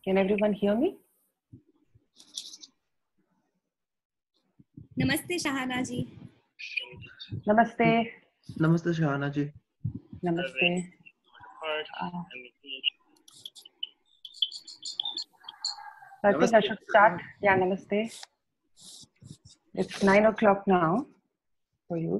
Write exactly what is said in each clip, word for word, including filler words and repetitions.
Can everyone hear me? Namaste, Shahana ji. Namaste. Namaste, Shahana ji. Namaste. Uh, I think I should start. Yeah, namaste. It's nine o'clock now for you.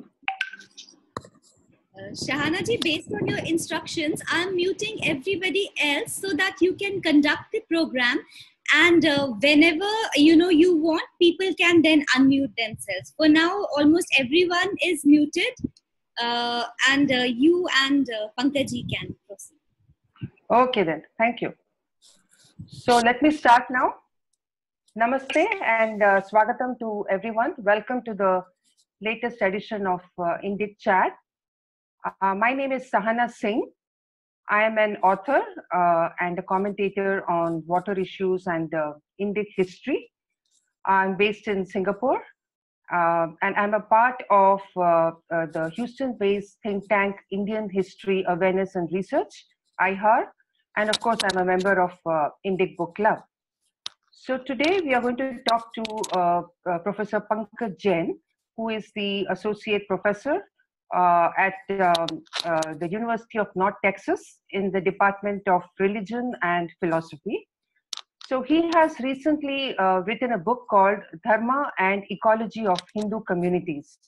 Uh, Shahana ji, based on your instructions, I'm muting everybody else so that you can conduct the program. And uh, whenever you know you want, people can then unmute themselves. For now, almost everyone is muted, uh, and uh, you and uh, Pankaj can proceed. Okay then, thank you. So let me start now. Namaste and uh, swagatam to everyone. Welcome to the latest edition of uh, Indic Chat. Uh, my name is Sahana Singh. I am an author uh, and a commentator on water issues and uh, Indic history. I'm based in Singapore, uh, and I'm a part of uh, uh, the Houston-based think tank Indian History Awareness and Research, I H A R, and of course I'm a member of uh, Indic Book Club. So today we are going to talk to uh, uh, Professor Pankaj Jain, who is the Associate Professor uh, at um, uh, the University of North Texas in the Department of Religion and Philosophy. So he has recently uh, written a book called Dharma and Ecology of Hindu Communities.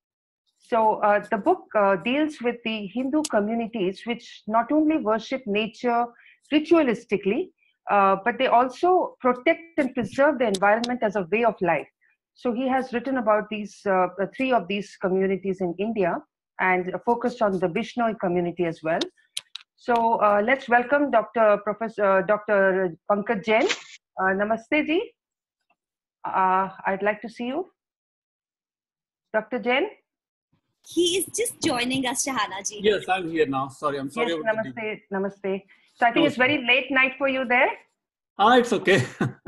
So uh, the book uh, deals with the Hindu communities which not only worship nature ritualistically, uh, but they also protect and preserve the environment as a way of life. So he has written about these uh, three of these communities in India and focused on the Bishnoi community as well. So uh, let's welcome Doctor Professor uh, Doctor Pankaj Jain. Uh, namaste ji. Uh, I'd like to see you, Doctor Jain. He is just joining us, Shahana ji. Yes, I'm here now. Sorry, I'm sorry. Yes, about namaste, the... namaste. So I think No, it's very late night for you there. Ah, it's okay.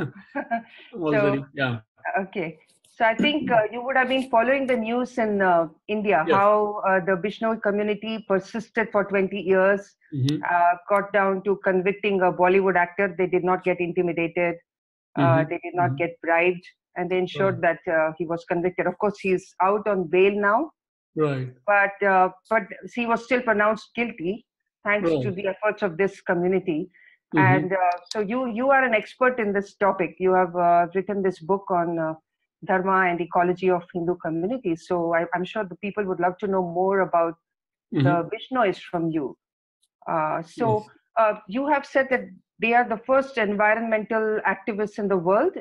so, very, yeah. Okay. So I think uh, you would have been following the news in uh, India, Yes. how uh, the Bishnoi community persisted for twenty years, Mm-hmm. uh, got down to convicting a Bollywood actor. They did not get intimidated. Uh, Mm-hmm. they did not Mm-hmm. get bribed, and they ensured Right. that uh, he was convicted. Of course, he's out on bail now, Right. but uh, but he was still pronounced guilty thanks Right. to the efforts of this community. Mm-hmm. And uh, so you you are an expert in this topic. You have uh, written this book on uh, Dharma and Ecology of Hindu Communities. So I, I'm sure the people would love to know more about Mm-hmm. the Bishnois from you. Uh, so Yes. uh, you have said that they are the first environmental activists in the world.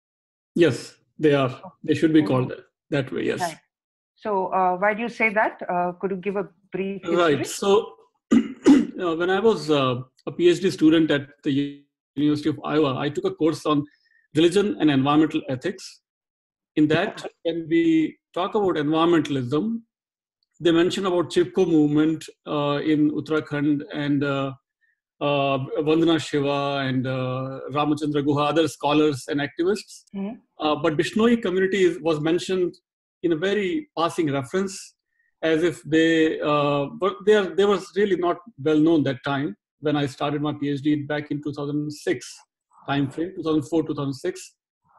Yes, they are. They should be Mhm. called that, that way. Yes. Right. So uh, why do you say that? Uh, could you give a brief history? Right. So uh, when I was uh, a PhD student at the University of Iowa, I took a course on religion and environmental ethics. In that, when we talk about environmentalism, they mention about Chipko movement uh, in Uttarakhand and uh, uh, Vandana Shiva and uh, Ramachandra Guha, other scholars and activists. Mhm. Uh, but Bishnoi community is, was mentioned in a very passing reference, as if they, uh, but they, are, they was really not well known that time when I started my PhD back in two thousand six time frame, two thousand four, two thousand six.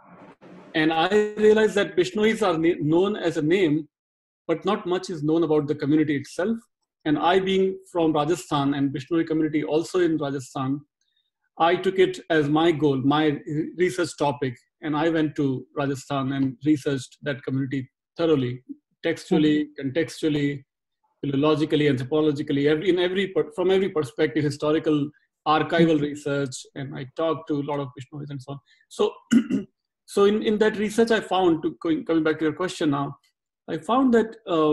And I realized that Bishnois are na- known as a name, but not much is known about the community itself. And I, being from Rajasthan and Bishnoi community also in Rajasthan, I took it as my goal, my research topic. And I went to Rajasthan and researched that community thoroughly, textually, contextually, philologically, anthropologically, every, in every, from every perspective, historical, archival research. And I talked to a lot of Bishnois and so on. So, so in, in that research, I found, to going, coming back to your question now, I found that uh,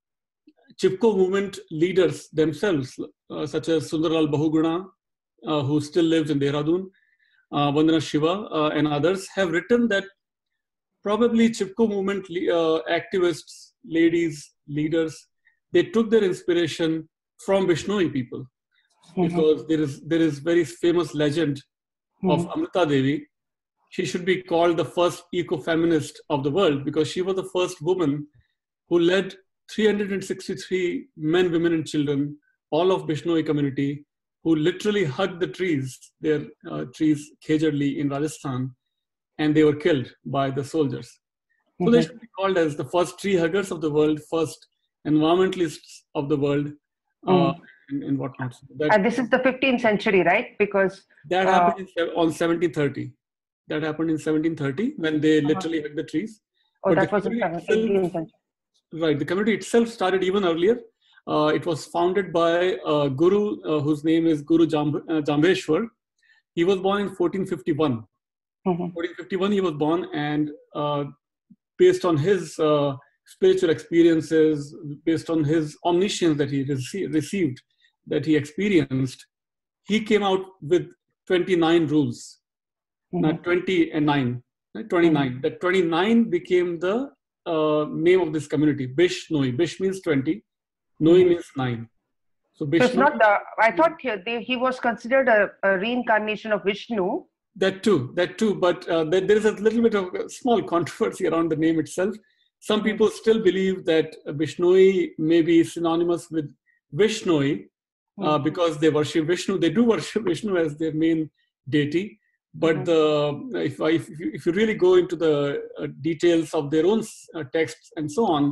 Chipko movement leaders themselves, uh, such as Sundaral Bahuguna, uh, who still lives in Dehradun, uh, Vandana Shiva, uh, and others, have written that probably Chipko movement uh, activists, ladies, leaders, they took their inspiration from Bishnoi people. Mm-hmm. Because there is there is very famous legend mm-hmm. of Amrita Devi. She should be called the first eco-feminist of the world because she was the first woman who led three hundred sixty-three men, women, and children, all of Bishnoi community, who literally hugged the trees, their uh, trees, Khejarli in Rajasthan, and they were killed by the soldiers. So mm-hmm. they should be called as the first tree huggers of the world, first environmentalists of the world, uh, mm. and, and whatnot. So that, and this is the fifteenth century, right? Because that uh, happened in, on seventeen thirty. That happened in seventeen thirty when they literally uh-huh. hugged the trees. Oh, but that was in eighteenth century. Right. The community itself started even earlier. Uh, it was founded by a guru uh, whose name is Guru Jamb uh, Jambheshwar. He was born in fourteen fifty-one. Mm-hmm. fourteen fifty-one he was born, and uh, based on his uh, spiritual experiences, based on his omniscience that he rece received, that he experienced, he came out with twenty-nine rules. Mm-hmm. Not twenty and nine, twenty-nine. Mm-hmm. That twenty-nine became the uh, name of this community. Bishnoi. Bish means twenty. Noi mm-hmm. means nine. So, Bishnoi, so it's not the, I thought he, they, he was considered a, a reincarnation of Vishnu. That too, that too. But uh, there, there is a little bit of a small controversy around the name itself. Some mm-hmm. people still believe that Bishnoi may be synonymous with Vishnoi uh, mm-hmm. because they worship Vishnu. They do worship Vishnu as their main deity. But mm-hmm. the, if, I, if, you, if you really go into the uh, details of their own uh, texts and so on,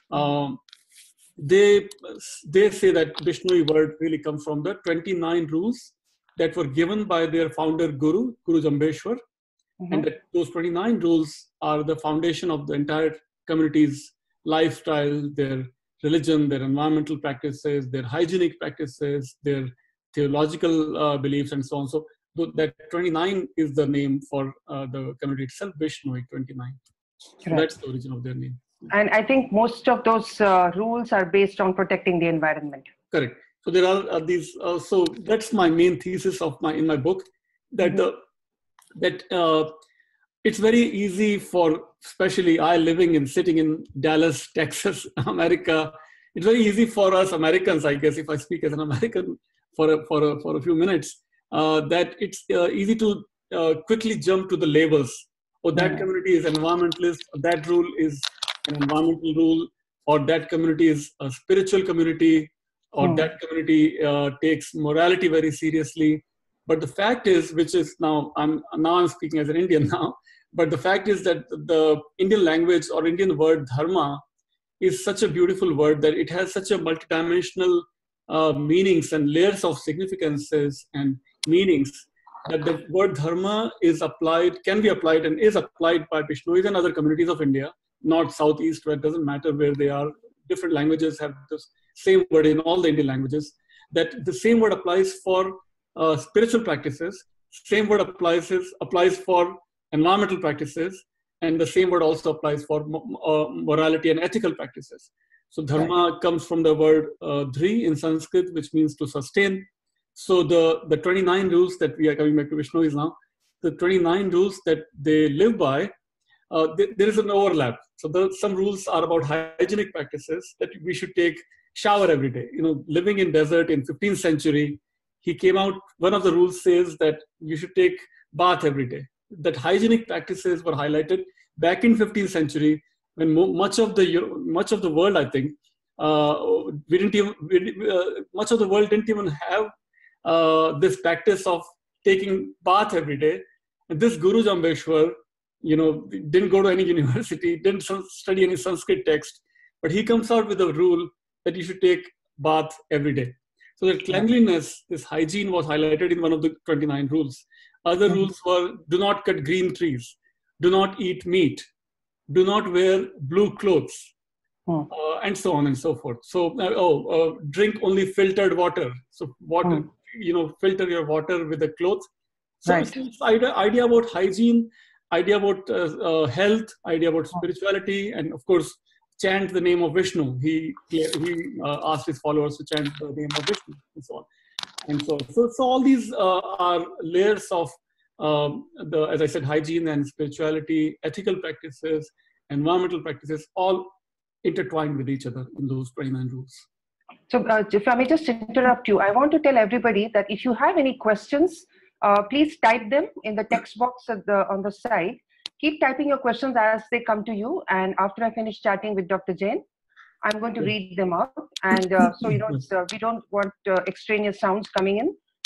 um, they, they say that Bishnoi word really comes from the twenty-nine rules that were given by their founder Guru, Guru Jambheshwar. Mm-hmm. And that those twenty-nine rules are the foundation of the entire community's lifestyle, their religion, their environmental practices, their hygienic practices, their theological uh, beliefs, and so on. So that twenty-nine is the name for uh, the community itself, Bishnoi twenty-nine. So that's the origin of their name. And I think most of those uh, rules are based on protecting the environment. Correct. So there are uh, these. Uh, so that's my main thesis of my in my book. That the mm-hmm. that uh, it's very easy for, especially I living and sitting in Dallas, Texas, America. It's very easy for us Americans, I guess, if I speak as an American for a, for a, for a few minutes, uh, that it's uh, easy to uh, quickly jump to the labels. Oh, that mm-hmm. community is environmentalist. That rule is an environmental rule, or that community is a spiritual community, or mm. that community uh, takes morality very seriously. But the fact is, which is now, I'm now I'm speaking as an Indian now, but the fact is that the Indian language or Indian word dharma is such a beautiful word that it has such a multidimensional uh, meanings and layers of significances and meanings that the word dharma is applied, can be applied and is applied by Bishnois and other communities of India, north, south, east, where it doesn't matter where they are. Different languages have the same word in all the Indian languages, that the same word applies for uh, spiritual practices, same word applies, applies for environmental practices, and the same word also applies for uh, morality and ethical practices. So dharma right. comes from the word uh, dhri in Sanskrit, which means to sustain. So the, the twenty-nine rules that we are coming back to Bishnois now, the twenty-nine rules that they live by, Uh, th there is an overlap. So the, some rules are about hygienic practices, that we should take shower every day. You know, living in desert in fifteenth century, he came out, one of the rules says that you should take bath every day. That hygienic practices were highlighted back in fifteenth century when mo much of the much of the world, I think, uh, we didn't even, we, uh, much of the world didn't even have uh, this practice of taking bath every day. And this Guru Jambheshwar, you know, didn't go to any university, didn't study any Sanskrit text, but he comes out with a rule that you should take bath every day. So that cleanliness, this hygiene was highlighted in one of the twenty-nine rules. Other mm-hmm. rules were, do not cut green trees, do not eat meat, do not wear blue clothes, mm. uh, and so on and so forth. So, uh, oh, uh, drink only filtered water. So water, mm. you know, filter your water with the clothes. So right. it's this idea, idea about hygiene, idea about uh, uh, health, idea about spirituality, and of course, chant the name of Vishnu. He he uh, asked his followers to chant the name of Vishnu, and so on. And so, so, so all these uh, are layers of um, the, as I said, hygiene and spirituality, ethical practices, environmental practices, all intertwined with each other in those twenty-nine rules. So, uh, if I may just interrupt you, I want to tell everybody that if you have any questions, Uh, please type them in the text box at the, on the side. Keep typing your questions as they come to you. And after I finish chatting with Doctor Jain, I'm going to read them out. And uh, so, you know, it's, uh, we don't want uh, extraneous sounds coming in.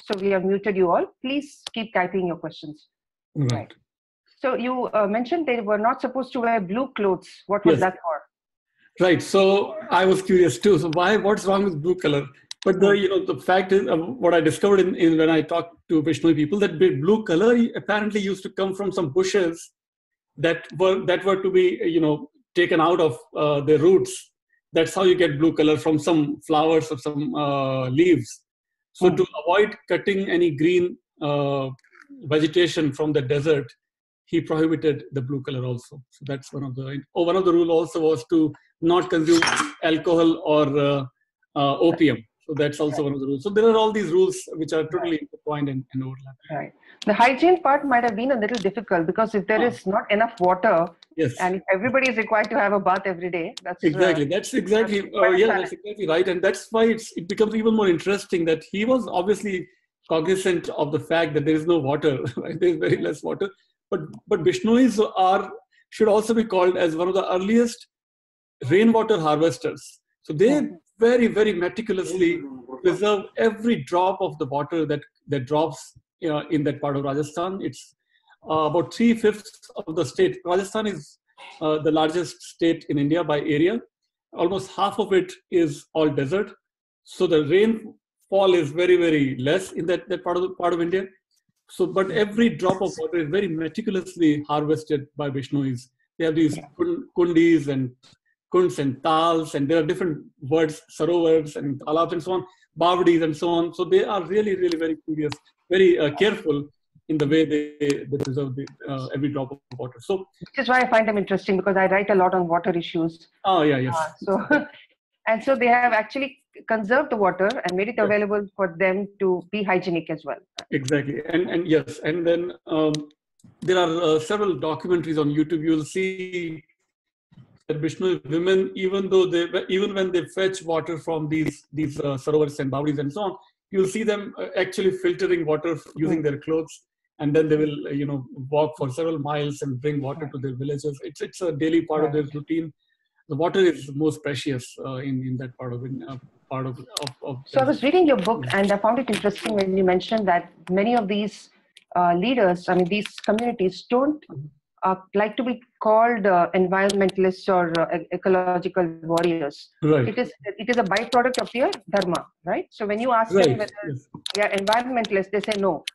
So we have muted you all. Please keep typing your questions. Right. Right. So you uh, mentioned they were not supposed to wear blue clothes. What was Yes. that for? Right. So I was curious too. So why? What's wrong with blue color? But the you know the fact is, uh, what I discovered in, in when I talked to Bishnoi people, that blue color apparently used to come from some bushes that were that were to be you know taken out of uh, the roots. That's how you get blue color, from some flowers or some uh, leaves. So Hmm. to avoid cutting any green uh, vegetation from the desert, he prohibited the blue color also. So that's one of the oh, one of the rule also was to not consume alcohol or uh, uh, opium. So that's also one of the rules. So there are all these rules which are totally intertwined and, and overlapping. Right. The hygiene part might have been a little difficult because if there Ah. is not enough water, Yes. and if everybody is required to have a bath every day, that's Exactly. Uh, that's exactly. that's Uh, quite a yeah, challenge. that's exactly right. And that's why it's it becomes even more interesting that he was obviously cognizant of the fact that there is no water. Right? There is very less water. But but Bishnois are should also be called as one of the earliest rainwater harvesters. So they Hmm. very very meticulously preserve every drop of the water that that drops uh, in that part of Rajasthan. It's uh, about three fifths of the state. Rajasthan is uh, the largest state in India by area. Almost half of it is all desert. So the rainfall is very very less in that, that part of the part of India. So, but every drop of water is very meticulously harvested by Bishnois. They have these kun- kundis and kunds and tals, and there are different words, sarovars and talabs and so on, bavdis and so on. So they are really, really very curious, very uh, careful in the way they, they preserve the, uh, every drop of water. So, Which is why I find them interesting, because I write a lot on water issues. oh yeah, yes. Uh, so, and so they have actually conserved the water and made it Yes. available for them to be hygienic as well. Exactly, and and yes, and then um, there are uh, several documentaries on YouTube. You'll see that Bishnoi women, even though they, even when they fetch water from these these uh, sarovars and bawdis and so on, you'll see them uh, actually filtering water using their clothes, and then they will uh, you know walk for several miles and bring water to their villages. It's it's a daily part of their routine. The water is most precious uh, in in that part of uh, part of of. of So I was reading your book, and I found it interesting when you mentioned that many of these uh, leaders, I mean these communities, don't uh, like to be called uh, environmentalists or uh, e- ecological warriors. Right. It is it is a byproduct of their dharma, right? So when you ask Right. them whether Yes. they are environmentalists, they say no.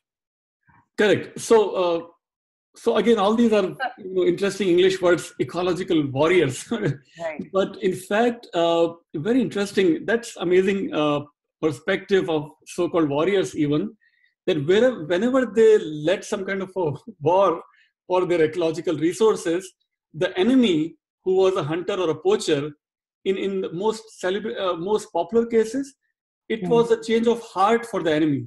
Correct. So, uh, so again, all these are you know, interesting English words, ecological warriors. Right. But in fact, uh, very interesting. That's amazing uh, perspective of so-called warriors. Even that wherever, whenever they led some kind of a war for their ecological resources, the enemy, who was a hunter or a poacher, in in the most celebra- uh, most popular cases, it Mhm. was a change of heart for the enemy.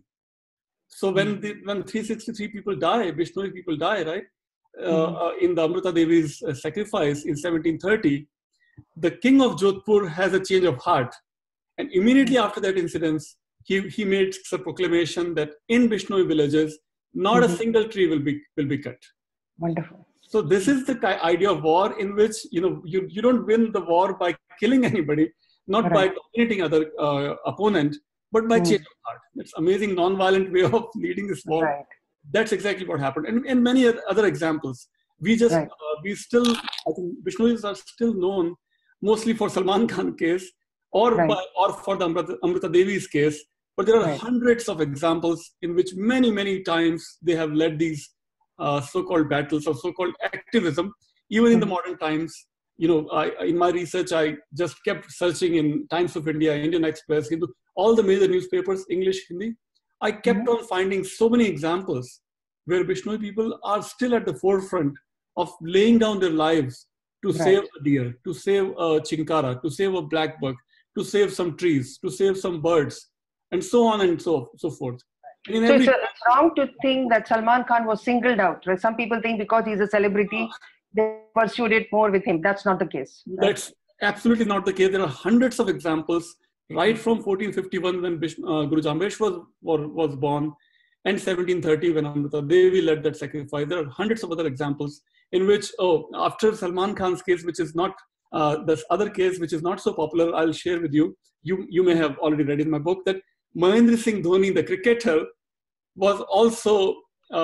So when the, when three hundred sixty-three people die, Bishnoi people die, right? Uh, uh, in the Amrita Devi's uh, sacrifice in seventeen thirty, the king of Jodhpur has a change of heart. And immediately after that incident, he, he made a proclamation that in Bishnoi villages, not a single tree will be, will be cut. Wonderful. So this is the ki- idea of war, in which you know you, you don't win the war by killing anybody, not by Right. dominating other uh, opponent, but by Mm. change of heart. It's amazing non-violent way of leading this war. Right. That's exactly what happened, and, and many other examples. We just Right. uh, we still I think Bishnois are still known mostly for Salman Khan case, or Right. by, or for the Amrita, Amrita Devi's case. But there are Right. hundreds of examples in which many many times they have led these uh, so-called battles or so-called activism, even in the Mhm. modern times. You know, I, in my research, I just kept searching in Times of India, Indian Express, Hindu, all the major newspapers, English, Hindi. I kept on finding so many examples where Bishnoi people are still at the forefront of laying down their lives to Right. save a deer, to save a chinkara, to save a black buck, to save some trees, to save some birds, and so on and so, so forth. And in So every it's, a, it's wrong to think that Salman Khan was singled out, right? Some people think because he's a celebrity, they pursued it more with him. That's not the case. Right? That's absolutely not the case. There are hundreds of examples, right from fourteen fifty-one when Bish, uh, Guru Jambesh was, was, was born, and seventeen thirty when Amrita Devi led that sacrifice. There are hundreds of other examples in which, oh, after Salman Khan's case, which is not, uh, this other case, which is not so popular, I'll share with you. You, you may have already read in my book that Mahendra Singh Dhoni, the cricketer, was also,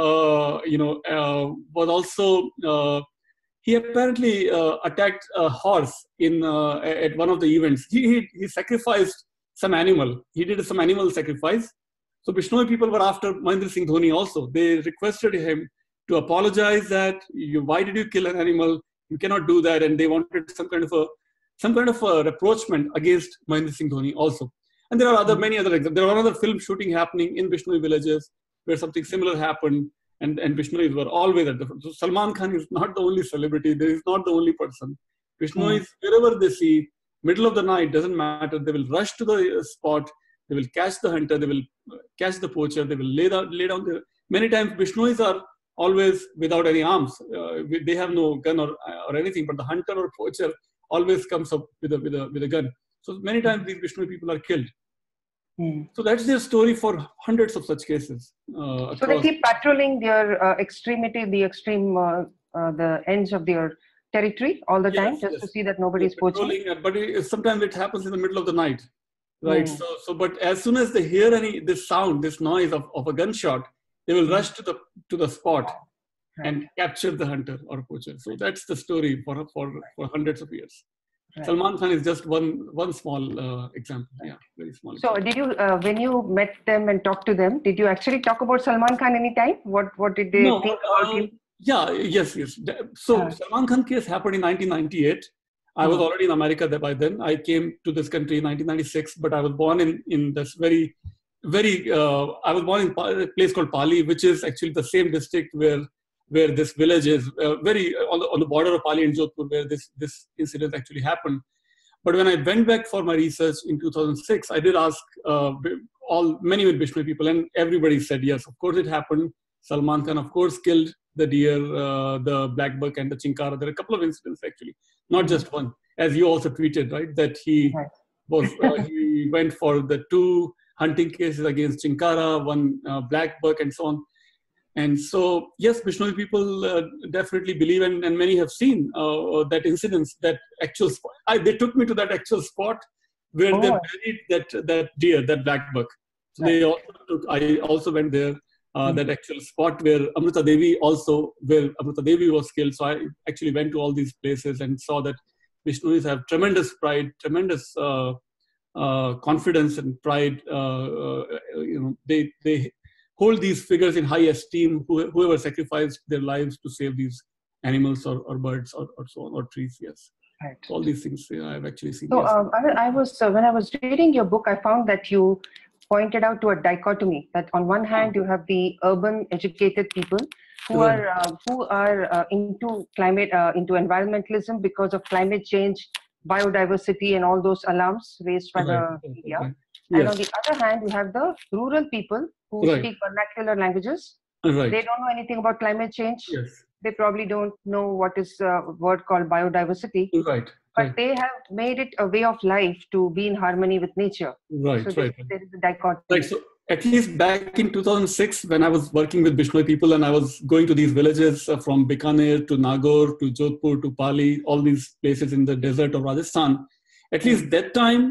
uh, you know, uh, was also, uh, he apparently uh, attacked a horse in uh, at one of the events. He, he, he sacrificed some animal. He did some animal sacrifice. So Bishnoi people were after Mahendra Singh Dhoni also. They requested him to apologize that, you, why did you kill an animal? You cannot do that. And they wanted some kind of a some kind of a reproachment against Mahendra Singh Dhoni also. And there are other many other examples. There was another film shooting happening in Bishnoi villages where something similar happened, and, and Bishnois were always at the front. So Salman Khan is not the only celebrity. There is not the only person. Bishnois, mm. wherever they see, middle of the night, doesn't matter. They will rush to the spot. They will catch the hunter. They will catch the poacher. They will lay down, lay down their... Many times Bishnois are always without any arms. Uh, they have no gun or, or anything, but the hunter or poacher always comes up with a, with a, with a gun. So many times these Bishnoi people are killed. Hmm. So that's their story for hundreds of such cases. Uh, so they keep patrolling their uh, extremity, the extreme, uh, uh, the ends of their territory all the yes, time, just yes. to see that nobody is poaching. But it, sometimes it happens in the middle of the night, right? Hmm. So, so, but as soon as they hear any this sound, this noise of, of a gunshot, they will rush to the to the spot right. and capture the hunter or poacher. So that's the story for for, for hundreds of years. Right. Salman Khan is just one one small uh, example. Right. Yeah, very small. So, example. did you uh, when you met them and talked to them, did you actually talk about Salman Khan anytime? What what did they no, think uh, about him? Yeah, yes, yes. So uh, Salman Khan case happened in nineteen ninety-eight. I was already in America by then. I came to this country in nineteen ninety-six, but I was born in in this very very. Uh, I was born in a place called Pali, which is actually the same district where. where this village is, uh, very on the, on the border of Pali and Jodhpur, where this, this incident actually happened. But when I went back for my research in two thousand six, I did ask uh, all many Bishnoi people, and everybody said, yes, of course it happened. Salman Khan, of course, killed the deer, uh, the black buck and the chinkara. There are a couple of incidents actually, not just one. As you also tweeted, right, that he was uh, he went for the two hunting cases against chinkara, one uh, black buck, and so on. And so, yes, Bishnoi people uh, definitely believe, and, and many have seen uh, that incidents, that actual spot. I, they took me to that actual spot where oh. they buried that, that deer, that black buck. So right. they also took, I also went there, uh, mm-hmm. that actual spot where Amrita Devi also, where Amrita Devi was killed. So I actually went to all these places and saw that Bishnois have tremendous pride, tremendous uh, uh, confidence and pride. Uh, uh, you know, they, they, hold these figures in high esteem, whoever sacrificed their lives to save these animals or, or birds or, or so on, or trees, yes. Right. All these things yeah, I've actually seen. So yes. um, I, I was, uh, when I was reading your book, I found that you pointed out to a dichotomy, that on one hand, you have the urban educated people who right. are, uh, who are uh, into climate, uh, into environmentalism because of climate change, biodiversity, and all those alarms raised by right. the media. Right. And yes. on the other hand, you have the rural people who right. speak vernacular languages. Right. They don't know anything about climate change. Yes. They probably don't know what is a word called biodiversity. Right. But right. they have made it a way of life to be in harmony with nature. Right. So right. there is a dichotomy. Right. So at least back in two thousand six, when I was working with Bishnoi people and I was going to these villages uh, from Bikaner to Nagaur to Jodhpur to Pali, all these places in the desert of Rajasthan, at least mm. that time,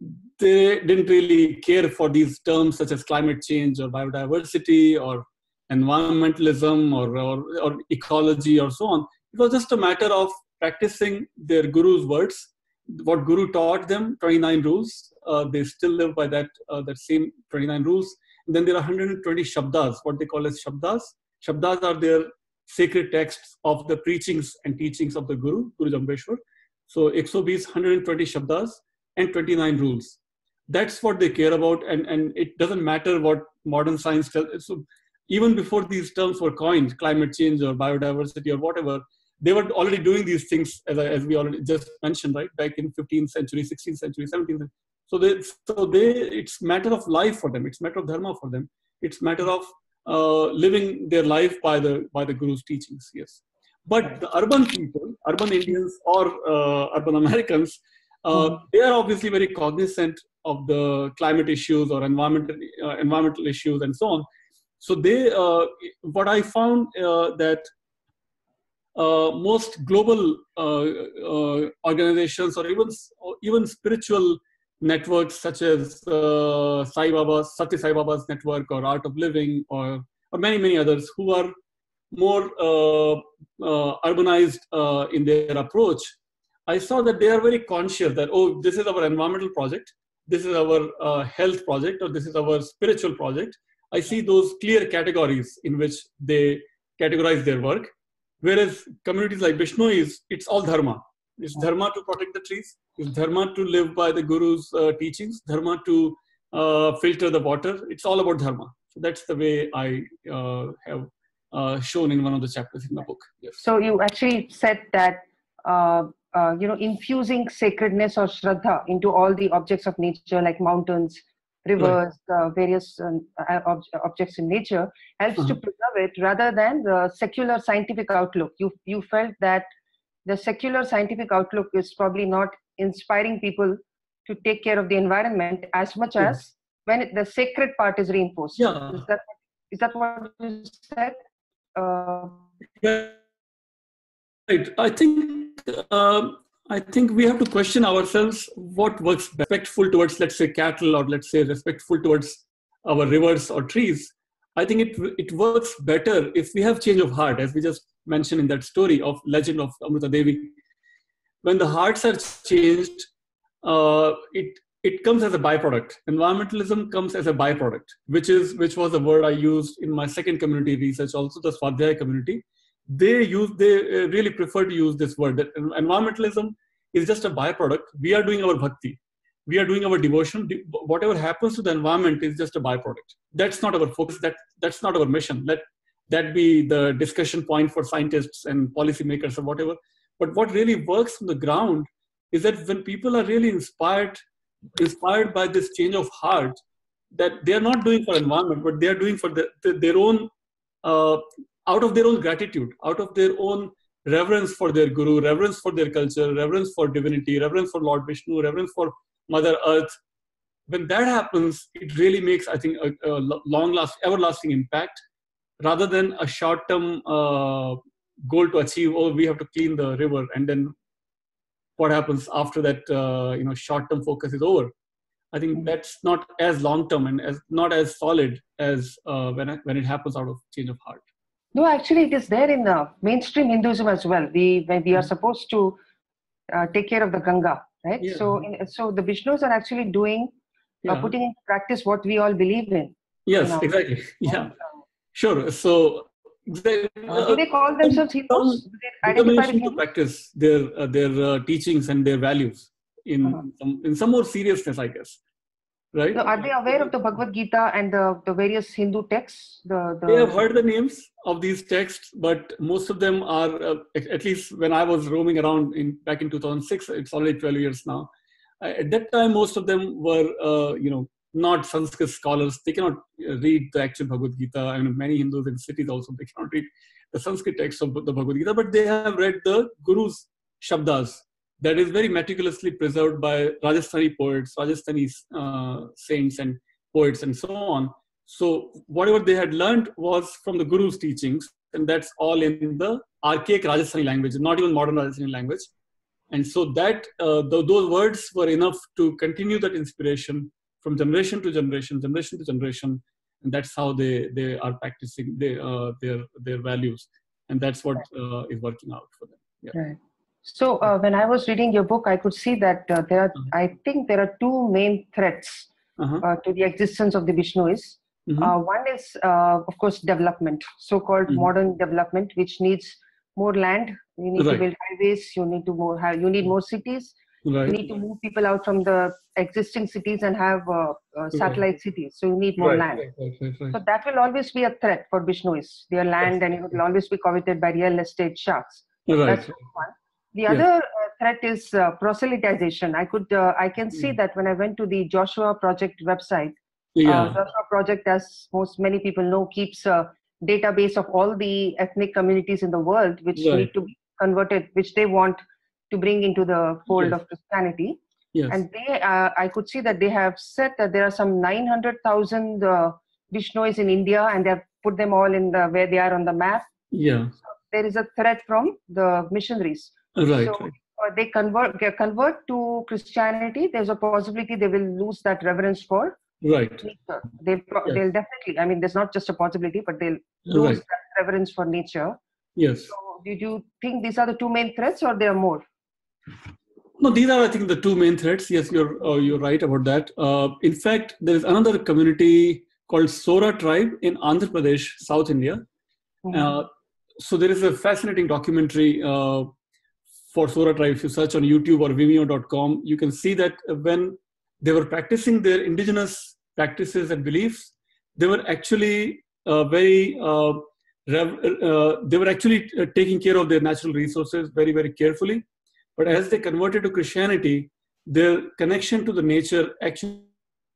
they didn't really care for these terms such as climate change or biodiversity or environmentalism or, or, or ecology or so on. It was just a matter of practicing their guru's words, what guru taught them, twenty-nine rules. Uh, they still live by that, uh, that same twenty-nine rules. And then there are one hundred twenty shabdas, what they call as shabdas. Shabdas are their sacred texts of the preachings and teachings of the guru, Guru Jambeshwar. So one hundred twenty, one hundred twenty shabdas and twenty-nine rules. That's what they care about, and, and it doesn't matter what modern science tells. So even before these terms were coined, climate change or biodiversity or whatever, they were already doing these things, as, I, as we already just mentioned, right, back in fifteenth century, sixteenth century, seventeenth century. So they, so they, it's matter of life for them. It's matter of dharma for them. It's matter of uh, living their life by the by the guru's teachings. Yes, but the urban people, urban Indians or uh, urban Americans, uh, mm-hmm. they are obviously very cognizant of the climate issues or environmental uh, environmental issues and so on. So they, uh, what I found uh, that uh, most global uh, uh, organizations or even or even spiritual networks such as uh, Sai Baba, Satya Sai Baba's network, or Art of Living, or, or many, many others who are more uh, uh, urbanized uh, in their approach, I saw that they are very conscious that, oh, this is our environmental project, this is our uh, health project, or this is our spiritual project. I see those clear categories in which they categorize their work. Whereas communities like Bishnoi, is it's all dharma. It's dharma to protect the trees. It's dharma to live by the guru's uh, teachings. Dharma to uh, filter the water. It's all about dharma. So that's the way I uh, have uh, shown in one of the chapters in the book. Yes. So you actually said that uh, uh, you know, infusing sacredness or shraddha into all the objects of nature, like mountains, rivers, right. uh, various um, ob objects in nature, helps uh-huh. to preserve it rather than the secular scientific outlook. You you felt that the secular scientific outlook is probably not inspiring people to take care of the environment as much yeah. as when it, the sacred part is reinforced. Yeah. Is that is that what you said? Uh, right. I think uh, I think we have to question ourselves what works best. Respectful towards, let's say, cattle, or let's say respectful towards our rivers or trees. I think it it works better if we have change of heart, as we just mentioned in that story of legend of Amrita Devi. When the hearts are changed, uh, it it comes as a byproduct. Environmentalism comes as a byproduct, which is which was the word I used in my second community research, also the Swadhyaya community. They use they really prefer to use this word, that environmentalism is just a byproduct. We are doing our bhakti, we are doing our devotion. Whatever happens to the environment is just a byproduct. That's not our focus. That that's not our mission. Let that be the discussion point for scientists and policymakers or whatever. But what really works on the ground is that when people are really inspired, inspired by this change of heart, that they are not doing for environment, but they are doing for the, the, their own, uh, out of their own gratitude, out of their own reverence for their guru, reverence for their culture, reverence for divinity, reverence for Lord Vishnu, reverence for Mother Earth. When that happens, it really makes, I think, a, a long-lasting, everlasting impact, rather than a short-term uh, goal to achieve. Oh, we have to clean the river, and then what happens after that? Uh, you know, short-term focus is over. I think that's not as long-term and as not as solid as uh, when when it happens out of change of heart. No, actually, it is there in uh, mainstream Hinduism as well. We when we are supposed to uh, take care of the Ganga, right? Yeah. So, in, so the Bishnos are actually doing, yeah. uh, putting into practice what we all believe in. Yes, you know? exactly. Yeah, sure. So, they, uh, do they call themselves Hindus? Do they identify with to practice their uh, their uh, teachings and their values in uh-huh. some, in some more seriousness, I guess. Right? So are they aware of the Bhagavad Gita and the, the various Hindu texts? The, the... They have heard the names of these texts, but most of them are, uh, at least when I was roaming around in back in two thousand six, it's already twelve years now. I, at that time, most of them were, uh, you know, not Sanskrit scholars. They cannot read the actual Bhagavad Gita. I mean, many Hindus in cities also, they cannot read the Sanskrit text of the Bhagavad Gita, but they have read the Guru's Shabdas. That is very meticulously preserved by Rajasthani poets, Rajasthani uh, saints and poets and so on. So whatever they had learned was from the Guru's teachings, and that's all in the archaic Rajasthani language, not even modern Rajasthani language. And so that uh, th those words were enough to continue that inspiration from generation to generation, generation to generation, and that's how they they are practicing they, uh, their their values, and that's what uh, is working out for them. Yeah. Right. So uh, when I was reading your book, I could see that uh, there are, uh-huh. I think there are two main threats uh-huh. uh, to the existence of the Bishnois. Mm-hmm. uh, one is, uh, of course, development, so-called mm-hmm. modern development, which needs more land. You need right. to build highways. You need to more have. You need more cities. Right. You need to move people out from the existing cities and have uh, uh, satellite right. cities. So you need more right. land. Right. Right. Right. Right. So that will always be a threat for Bishnois. Their land yes. and it will always be coveted by real estate sharks. Right. That's one. The other yeah. uh, threat is uh, proselytization. I could, uh, I can see that when I went to the Joshua Project website. Yeah. Uh, Joshua Project, as most many people know, keeps a database of all the ethnic communities in the world which right. need to be converted, which they want to bring into the fold yes. of Christianity. Yes. And they, uh, I could see that they have said that there are some nine hundred thousand uh, Bishnois in India, and they have put them all in the where they are on the map. Yeah. So there is a threat from the missionaries. Right, so, right. or they convert they convert to Christianity, there's a possibility they will lose that reverence for Right. nature. They pro- Yes. they'll definitely. I mean, there's not just a possibility, but they'll lose Right. that reverence for nature. Yes. So, did you think these are the two main threats, or there are more? No, these are, I think, the two main threats. Yes, you're uh, you're right about that. Uh, in fact, there is another community called Sora tribe in Andhra Pradesh, South India. Mhm. Uh, so there is a fascinating documentary uh, for Sora tribe. If you search on YouTube or Vimeo dot com, you can see that when they were practicing their indigenous practices and beliefs, they were actually uh, very uh, rev- uh, they were actually uh, taking care of their natural resources very, very carefully. But as they converted to Christianity, their connection to the nature actually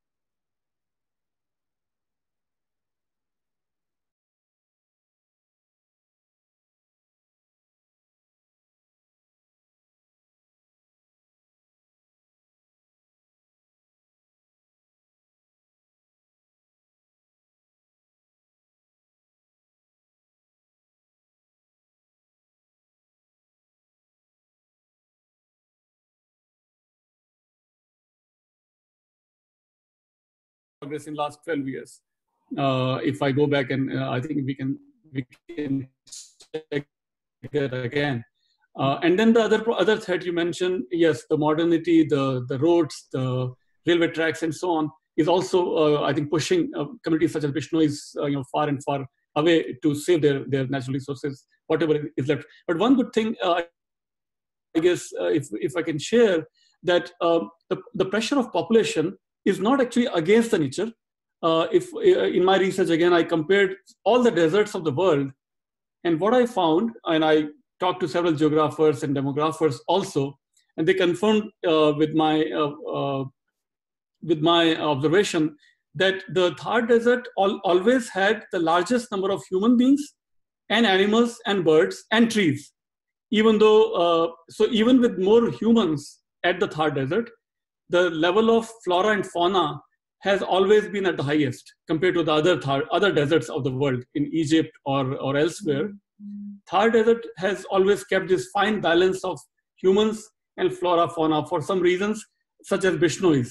progress in last twelve years. Uh, if I go back and uh, I think we can we can check it again. Uh, and then the other other threat you mentioned, yes, the modernity, the the roads, the railway tracks, and so on, is also uh, I think pushing uh, communities such as Bishnoi uh, you know far and far away to save their their natural resources, whatever is left. But one good thing, uh, I guess, uh, if if I can share, that um, the the pressure of population is not actually against the nature. Uh, if uh, in my research again, I compared all the deserts of the world, and what I found, and I talked to several geographers and demographers also, and they confirmed uh, with my uh, uh, with my observation that the Thar Desert al- always had the largest number of human beings and animals and birds and trees. Even though, uh, so even with more humans at the Thar Desert, the level of flora and fauna has always been at the highest compared to the other Thar, other deserts of the world in Egypt or, or elsewhere. Thar Desert has always kept this fine balance of humans and flora, fauna for some reasons, such as Bishnois.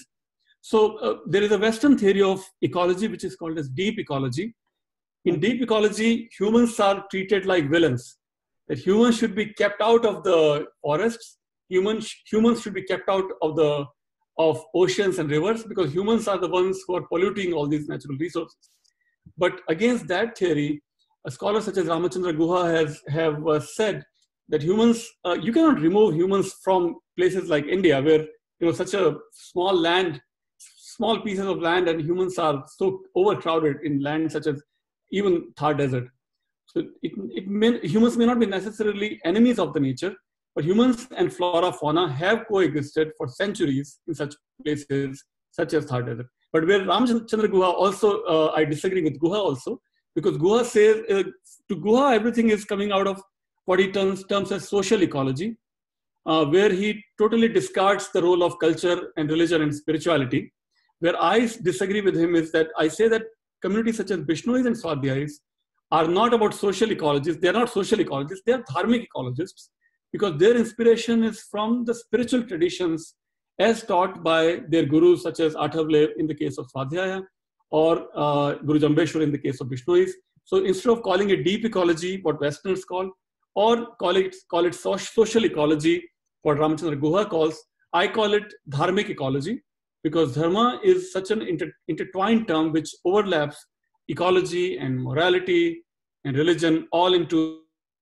So uh, there is a Western theory of ecology, which is called as deep ecology. In deep ecology, humans are treated like villains. That humans should be kept out of the forests. Humans, humans should be kept out of the of oceans and rivers because humans are the ones who are polluting all these natural resources. But against that theory, a scholar such as Ramachandra Guha has have uh, said that humans, uh, you cannot remove humans from places like India, where you know such a small land, small pieces of land, and humans are so overcrowded in land such as even Thar Desert. So it, it may, humans may not be necessarily enemies of the nature, but humans and flora, fauna have coexisted for centuries in such places such as Thar Desert. But where Ramachandra Guha also, uh, I disagree with Guha also, because Guha says, uh, to Guha, everything is coming out of what he terms, terms as social ecology, uh, where he totally discards the role of culture and religion and spirituality. Where I disagree with him is that I say that communities such as Bishnois and Swadhyayis are not about social ecologists. They are not social ecologists. They are dharmic ecologists because their inspiration is from the spiritual traditions as taught by their gurus such as Athavle in the case of Swadhyaya or uh, Guru Jambeshwar in the case of Bishnois. So instead of calling it deep ecology, what Westerners call, or call it, call it social ecology, what Ramachandra Guha calls, I call it dharmic ecology because dharma is such an inter intertwined term which overlaps ecology and morality and religion all into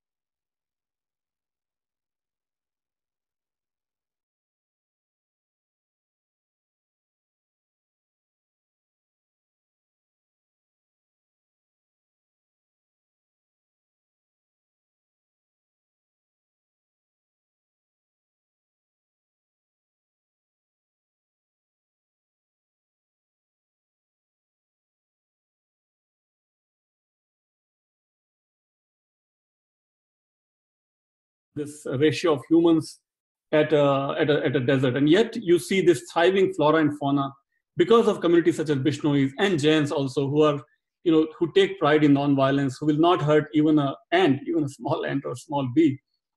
this ratio of humans at a, at a, at a desert. And yet you see this thriving flora and fauna because of communities such as Bishnois and Jains also, who are, you know, who take pride in non-violence, who will not hurt even a ant, even a small ant or small bee.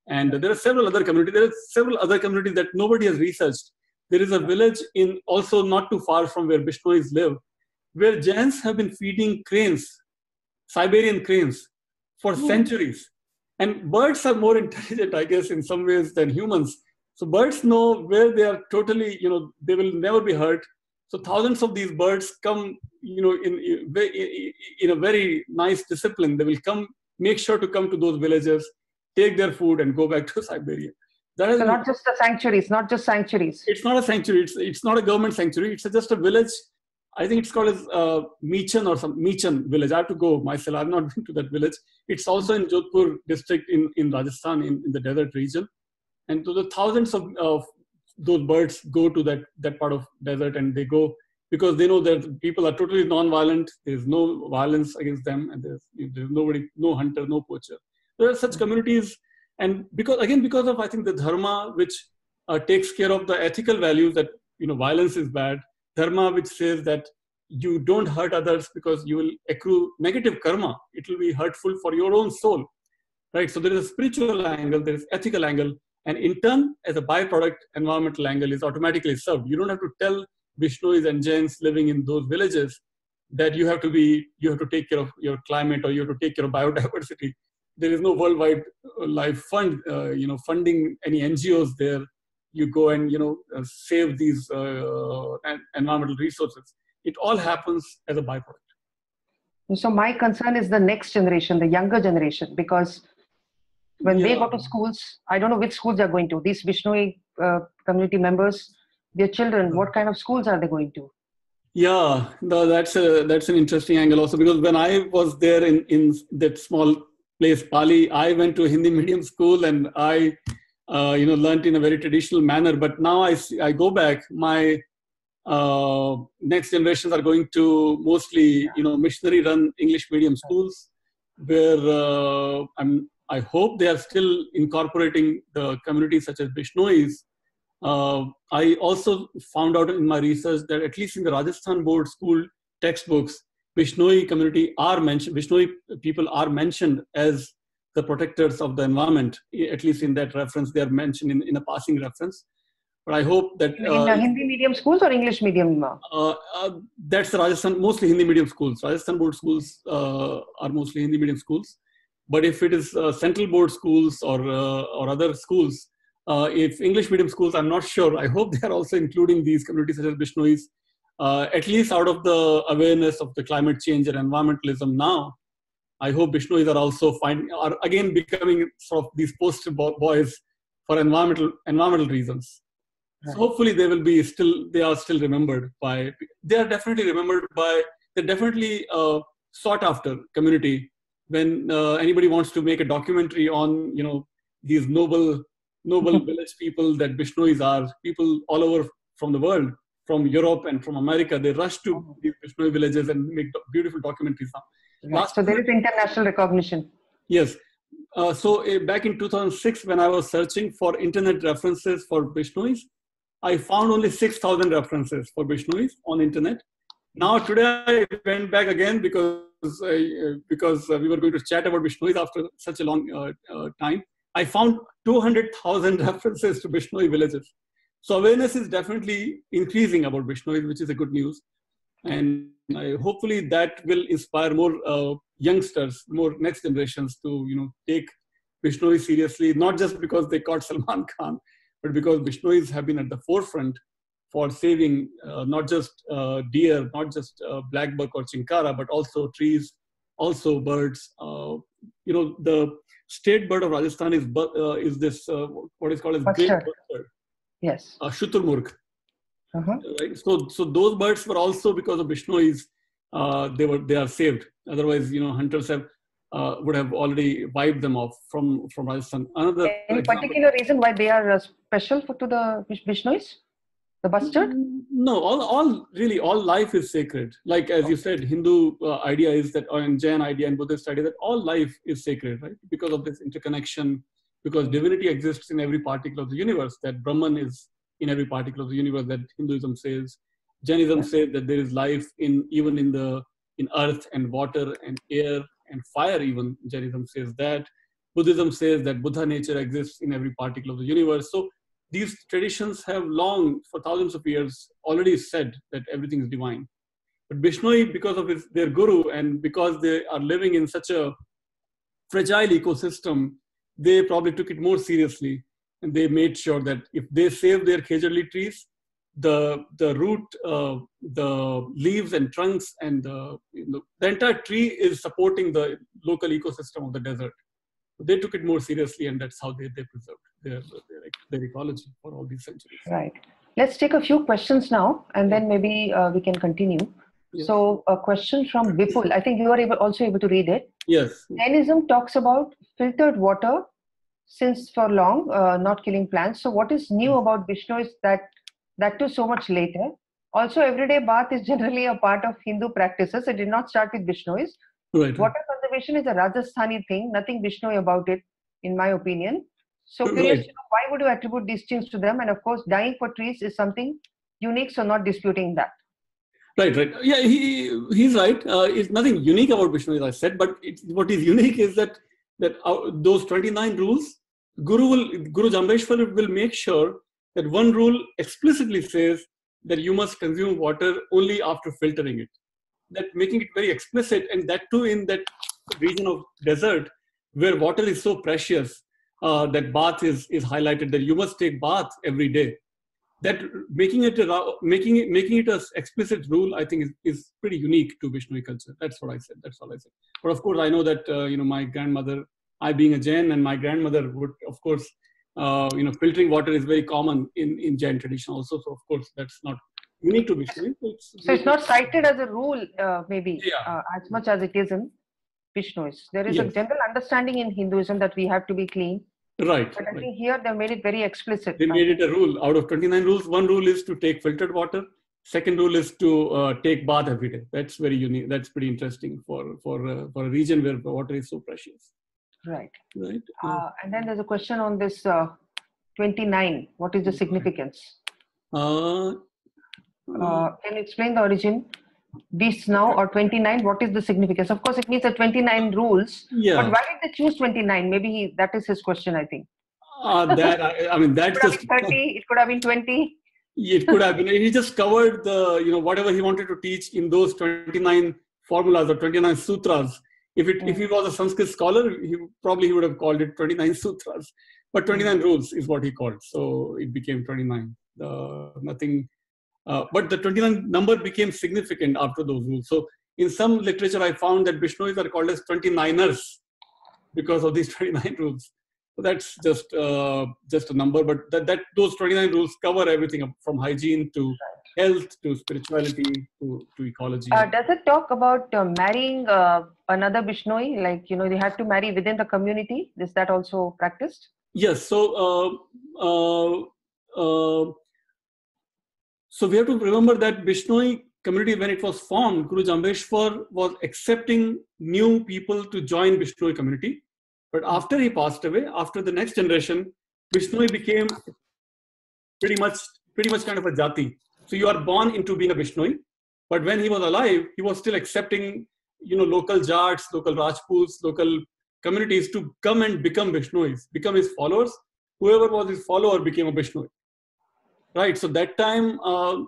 And there are several other communities. There are several other communities that nobody has researched. There is a village in also not too far from where Bishnois live, where Jains have been feeding cranes, Siberian cranes, for Hmm. centuries. And birds are more intelligent, I guess, in some ways than humans. So birds know where they are totally, you know, they will never be hurt. So thousands of these birds come, you know, in, in, in a very nice discipline. They will come, make sure to come to those villages, take their food and go back to Siberia. That is So not just the sanctuaries, not just sanctuaries. It's not a sanctuary. It's, it's not a government sanctuary. It's just a village. I think it's called as uh, Michan or some Michan village. I have to go myself. I've not been to that village. It's also in Jodhpur district in, in Rajasthan, in, in the desert region. And so the thousands of, of those birds go to that, that part of desert, and they go because they know that people are totally non-violent. There's no violence against them, and there's, there's nobody, no hunter, no poacher. There are such communities, and because again, because of I think the dharma, which uh, takes care of the ethical values that you know violence is bad. Dharma, which says that you don't hurt others because you will accrue negative karma. It will be hurtful for your own soul, right? So there is a spiritual angle, there is ethical angle, and in turn, as a byproduct, environmental angle is automatically served. You don't have to tell Bishnois and Jains living in those villages that you have to be, you have to take care of your climate or you have to take care of biodiversity. There is no worldwide life fund, uh, you know, funding any N G Os there. You go and, you know, uh, save these uh, environmental resources. It all happens as a byproduct. So my concern is the next generation, the younger generation, because when Yeah. they go to schools, I don't know which schools they're going to. These Bishnoi uh, community members, their children, what kind of schools are they going to? Yeah, no, that's a that's an interesting angle also, because when I was there in, in that small place, Pali, I went to a Hindi medium school and I, uh, you know, learned in a very traditional manner. But now I see, I go back, my uh, next generations are going to mostly, you know, missionary-run English medium schools, where uh, I'm. I hope they are still incorporating the communities such as Bishnois. Uh, I also found out in my research that at least in the Rajasthan board school textbooks, Bishnoi community are mentioned, Bishnoi people are mentioned as the protectors of the environment. At least in that reference, they are mentioned in, in a passing reference. But I hope that... In uh, uh, Hindi medium schools or English medium? Uh, uh, uh, that's the Rajasthan, mostly Hindi medium schools. Rajasthan board schools uh, are mostly Hindi medium schools. But if it is uh, central board schools or, uh, or other schools, Uh, if English medium schools, I'm not sure. I hope they are also including these communities such as Bishnois, uh, at least out of the awareness of the climate change and environmentalism now. I hope Bishnois are also finding, are again becoming sort of these poster boys for environmental environmental reasons. So hopefully they will be still, they are still remembered by, they are definitely remembered by, they're definitely uh, sought after community when uh, anybody wants to make a documentary on, you know, these noble noble village people that Bishnois are, people all over from the world, from Europe and from America. They rush to these Bishnoi villages and make do beautiful documentaries now. right. Last So there is international recognition. Yes. Uh, so uh, back in two thousand six, when I was searching for internet references for Bishnois, I found only six thousand references for Bishnois on internet. Now today I went back again because, uh, because uh, we were going to chat about Bishnois after such a long uh, uh, time. I found two hundred thousand references to Bishnoi villages. So awareness is definitely increasing about Bishnoi, which is a good news. And I, hopefully that will inspire more uh, youngsters, more next generations to, you know, take Bishnoi seriously, not just because they caught Salman Khan, but because Bishnois have been at the forefront for saving uh, not just uh, deer, not just uh, black buck or chinkara, but also trees, also birds. Uh, you know, the state bird of Rajasthan is uh, is this uh, what is called as great bird. Yes. Uh, Shuturmurg. Uh-huh. Right. So so those birds were also because of Bishnois, uh, they were they are saved. Otherwise, you know, hunters have uh, would have already wiped them off from from Rajasthan. Another any example, particular reason why they are uh, special for, to the Bishnois? The bustard? No, all, all really, all life is sacred. Like, as you said, Hindu uh, idea is that, or in Jain idea and Buddhist idea, that all life is sacred, right? Because of this interconnection, because divinity exists in every particle of the universe, that Brahman is in every particle of the universe, that Hinduism says. Jainism yeah. says that there is life in, even in the, in earth and water and air and fire even, Jainism says that. Buddhism says that Buddha nature exists in every particle of the universe. So these traditions have long, for thousands of years, already said that everything is divine. But Bishnoi, because of his, their guru and because they are living in such a fragile ecosystem, they probably took it more seriously. And they made sure that if they save their khejurli trees, the, the root, uh, the leaves and trunks and the, you know, the entire tree is supporting the local ecosystem of the desert. They took it more seriously, and that's how they, they preserved their, their, their ecology for all these centuries. Right. Let's take a few questions now, and then maybe uh, we can continue. Yes. So a question from Vipul. I think you are able, also able to read it. Yes. Jainism talks about filtered water since for long, uh, not killing plants. So what is new about Bishnoi is that, that too so much later. Also, everyday bath is generally a part of Hindu practices. It did not start with Bishnois. Right. Water conservation is a Rajasthani thing, nothing Bishnoi about it, in my opinion. So Right. curious, you know, why would you attribute these things to them? And of course, dying for trees is something unique, so not disputing that. Right, right. Yeah, he he's right. Uh, it's nothing unique about Bishnoi, as I said, but it's, what is unique is that that uh, those twenty-nine rules, Guru will Guru Jambeshwar will make sure that one rule explicitly says that you must consume water only after filtering it. That making it very explicit, and that too in that region of desert where water is so precious, uh, that bath is is highlighted, that you must take bath every day. That making it a, making it making it an explicit rule, I think, is, is pretty unique to Bishnoi culture. That's what I said. That's all I said. But of course, I know that uh, you know my grandmother, I being a Jain, and my grandmother would, of course, uh, you know, filtering water is very common in in Jain tradition also. So of course, that's not unique to Bishnoi. It's, so it's not cited as a rule, uh, maybe yeah. uh, as much as it is in Bishnois. There is Yes. a general understanding in Hinduism that we have to be clean. Right. But I right. think here they made it very explicit. They made it a rule. Out of twenty-nine rules, one rule is to take filtered water. Second rule is to uh, take bath every day. That's very unique. That's pretty interesting for for uh, for a region where water is so precious. Right. Right. Uh, and then there's a question on this uh, twenty-nine. What is the significance? Uh, Uh, can you explain the origin? This now or twenty-nine, what is the significance? Of course, it means the twenty-nine rules. Yeah. But why did they choose twenty-nine? Maybe he, that is his question, I think. Uh, that I, I mean, that's It could just have been thirty. It could have been twenty. It could have been. He just covered the you know whatever he wanted to teach in those twenty-nine formulas or twenty-nine sutras. If it mm. if he was a Sanskrit scholar, he probably he would have called it twenty-nine sutras. But twenty-nine mm. rules is what he called. So it became twenty-nine. Uh, nothing. Uh, but the twenty-nine number became significant after those rules. So in some literature, I found that Bishnois are called as twenty-niners because of these twenty-nine rules. So that's just uh, just a number, but that, that those twenty-nine rules cover everything from hygiene to health to spirituality to, to ecology. Uh, does it talk about uh, marrying uh, another Bishnoi? Like, you know, they had to marry within the community. Is that also practiced? Yes. So, uh, uh, uh, so we have to remember that Bishnoi community, when it was formed, Guru Jambeshwar was accepting new people to join Bishnoi community. But after he passed away, after the next generation, Bishnoi became pretty much, pretty much kind of a jati. So you are born into being a Bishnoi, but when he was alive, he was still accepting, you know, local Jats, local Rajputs, local communities to come and become Bishnois, become his followers. Whoever was his follower became a Bishnoi, right? So that time, uh,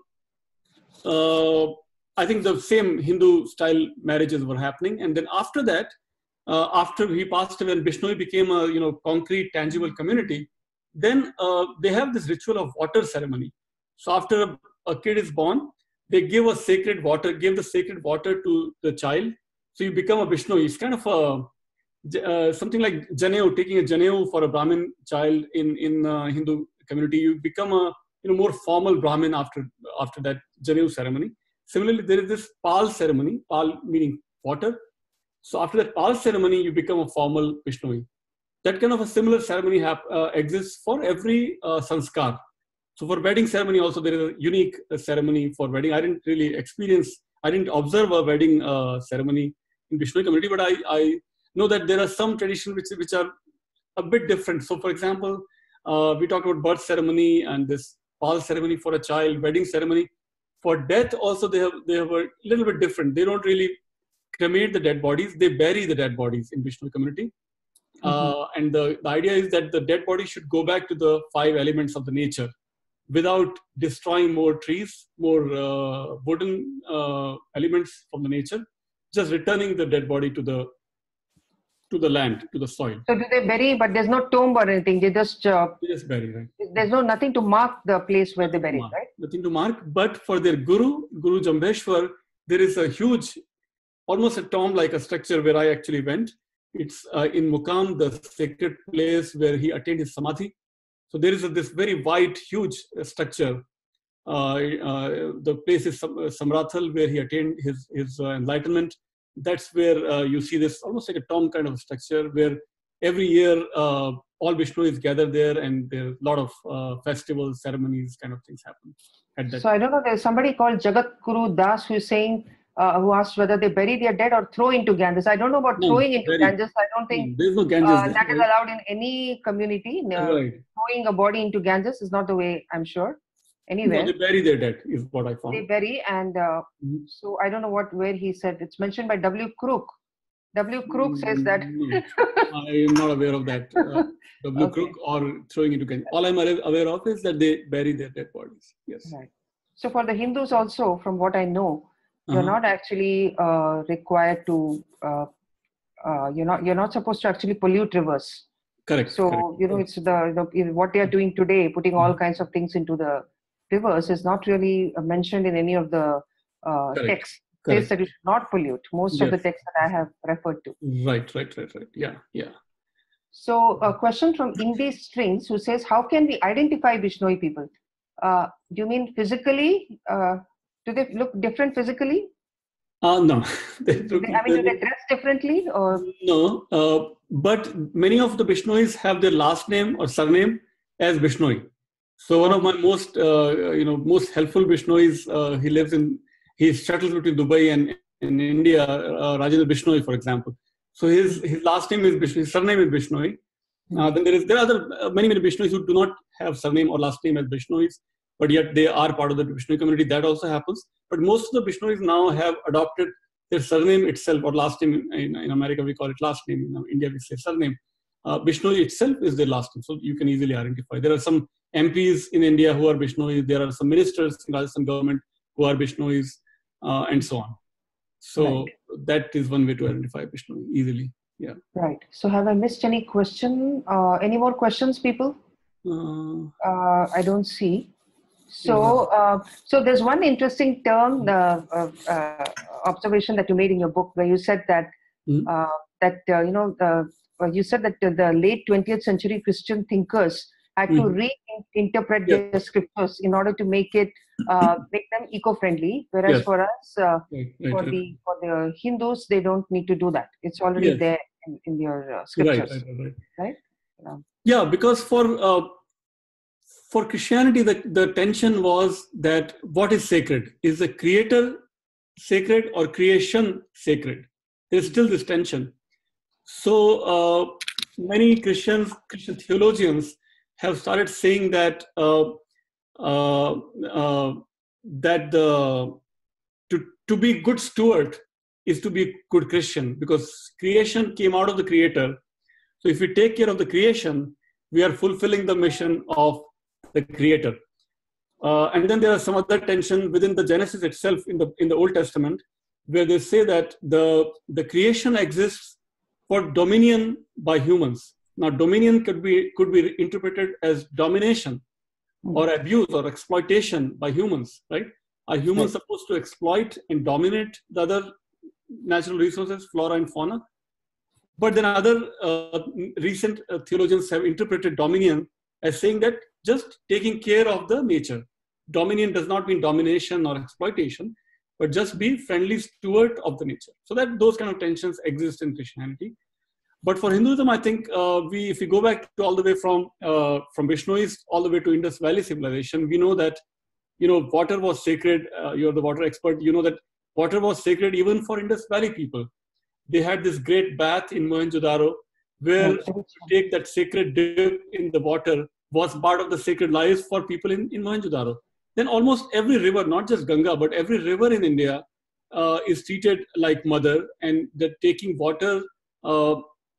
uh, I think the same Hindu style marriages were happening, and then after that. Uh, after he passed away and Bishnoi became a you know concrete, tangible community, then uh, they have this ritual of water ceremony. So after a, a kid is born, they give a sacred water, give the sacred water to the child. So you become a Bishnoi. It's kind of a uh, something like janeu, taking a janeu for a Brahmin child in in uh, Hindu community. You become a you know more formal Brahmin after after that janeu ceremony. Similarly, there is this pal ceremony, pal meaning water. So after that pal ceremony, you become a formal Bishnoi. That kind of a similar ceremony have, uh, exists for every uh, sanskar. So for wedding ceremony also, there is a unique uh, ceremony for wedding. I didn't really experience, I didn't observe a wedding uh, ceremony in Bishnoi community, but I, I know that there are some traditions which, which are a bit different. So for example, uh, we talked about birth ceremony and this pal ceremony for a child, wedding ceremony. For death also, they have, they have a little bit different. They don't really cremate the dead bodies, they bury the dead bodies in Bishnoi community. Uh, and the, the idea is that the dead body should go back to the five elements of the nature without destroying more trees, more uh, wooden uh, elements from the nature, just returning the dead body to the to the land, to the soil. So do they bury, but there's no tomb or anything? They just uh, They just bury, right? There's no nothing to mark the place where they buried, Mark. right? Nothing to mark. But for their guru, Guru Jambheshwar, there is a huge, almost a tomb-like a structure where I actually went. It's uh, in Muqam, the sacred place where he attained his samadhi. So there is a, this very wide, huge uh, structure. Uh, uh, the place is Sam- Samrathal, where he attained his, his uh, enlightenment. That's where uh, you see this almost like a tomb kind of structure where every year uh, all Bishnois gather there, and there are a lot of uh, festivals, ceremonies, kind of things happen at that. So I don't know, there's somebody called Jagat Guru Das who's saying, uh, who asked whether they bury their dead or throw into Ganges. I don't know about No, throwing into very, Ganges. I don't think there's no Ganges uh, there, that is right? allowed in any community. Uh, Right. Throwing a body into Ganges is not the way, I'm sure. Anywhere. No, they bury their dead is what I found. They bury, and uh, Mm-hmm. so I don't know what where he said. It's mentioned by W. Crook. W. Crook says that. No, I'm not aware of that. Uh, W. Okay. Crook or throwing into Ganges. All I'm aware of is that they bury their dead bodies. Yes. Right. So for the Hindus also, from what I know, you're Uh-huh. not actually uh, required to. Uh, uh, you're not. You're not supposed to actually pollute rivers. Correct. So correct. you know, it's the, the what they are doing today, putting all kinds of things into the rivers, is not really mentioned in any of the uh, Correct. texts. Correct. Says that you should not pollute. Most of the Yes. texts that I have referred to. Right, right, right, right. Yeah, yeah. So a question from Indie Strings, who says, how can we identify Bishnoi people? Uh, do you mean physically? Uh, do they look different physically? Uh, no. They Do look they, I mean, do very- they dress differently? Or No, uh, but many of the Bishnois have their last name or surname as Bishnoi. So one of my most, uh, you know, most helpful Bishnois, uh, he lives in, he shuttles between Dubai and in India, uh, Rajendra Bishnoi, for example. So his his last name is Bishnoi, his surname is Bishnoi. Uh, then there is there are other uh, many many Bishnois who do not have surname or last name as Bishnois, but yet they are part of the Bishnoi community. That also happens. But most of the Bishnois now have adopted their surname itself, or last name. In, in America we call it last name. In India we say surname. Uh, Bishnoi itself is their last name, so you can easily identify. There are some M Ps in India who are Bishnois. There are some ministers in Rajasthan government who are Bishnois, uh, and so on. So Right. that is one way to identify Bishnoi easily. Yeah. right. So have I missed any question? Uh, any more questions, people? Uh, Uh, I don't see. So, uh, so there's one interesting term, uh, uh, uh, observation that you made in your book, where you said that Mhm. uh, that uh, you know uh, uh, you said that the, the late twentieth century Christian thinkers had to Mhm. reinterpret Yeah. their scriptures in order to make it uh, make them eco-friendly, whereas Yes. for us, uh, right, right, for right, the for the Hindus, they don't need to do that. It's already Yes. there in, in your uh, right, scriptures, right, right, right. right? Um, Yeah, because for uh, for Christianity, the, the tension was that what is sacred? Is the creator sacred or creation sacred? There's still this tension. So uh, many Christians, Christian theologians have started saying that uh, uh, uh, that the to, to be good steward is to be good Christian, because creation came out of the creator. So if we take care of the creation, we are fulfilling the mission of the creator. Uh, and then there are some other tension within the Genesis itself in the in the Old Testament, where they say that the, the creation exists for dominion by humans. Now, dominion could be could be interpreted as domination or abuse or exploitation by humans, right? Are humans Right. supposed to exploit and dominate the other natural resources, flora and fauna? But then other uh, recent uh, theologians have interpreted dominion as saying that just taking care of the nature. Dominion does not mean domination or exploitation, but just be friendly steward of the nature. So that those kind of tensions exist in Christianity. But for Hinduism, I think uh, we, if we go back to all the way from uh, from Bishnois all the way to Indus Valley civilization, we know that you know water was sacred. Uh, you're the water expert. You know that water was sacred even for Indus Valley people. They had this great bath in Mohenjo-daro, where Right. to take that sacred dip in the water was part of the sacred lives for people in, in Mohenjo-daro. Then almost every river, not just Ganga, but every river in India uh, is treated like mother, and that taking water uh,